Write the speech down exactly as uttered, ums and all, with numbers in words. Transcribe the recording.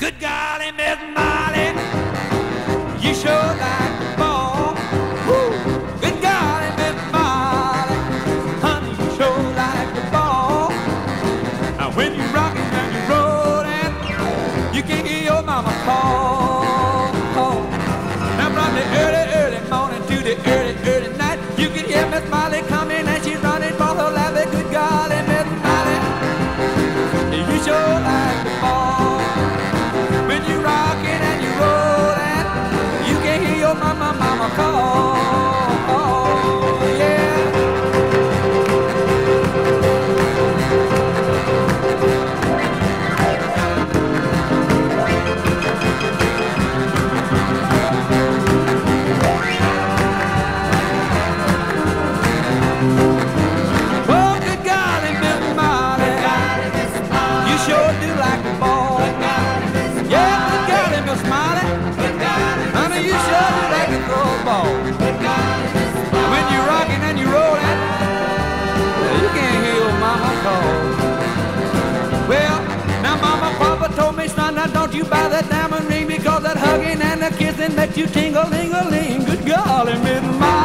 Good golly, Miss Molly, you sure like the ball. Woo. Good golly, Miss Molly, honey, you sure like the ball. Now when you rockin' and you rollin', you can hear your mama call. Now from the early, early morning to the early, early night, you can hear Miss Molly coming and she's running for her life. Good golly, Miss Molly, you sure like the ball. When you rockin' and you rollin', you can hear your mama, mama call. Yeah. When you rockin' and you rollin', you can't hear your mama call. Well, now mama, papa told me, son, now don't you buy that diamond ring, because that hugging and the kissing makes you tingle-ling-a-ling. Good golly, Miss Molly.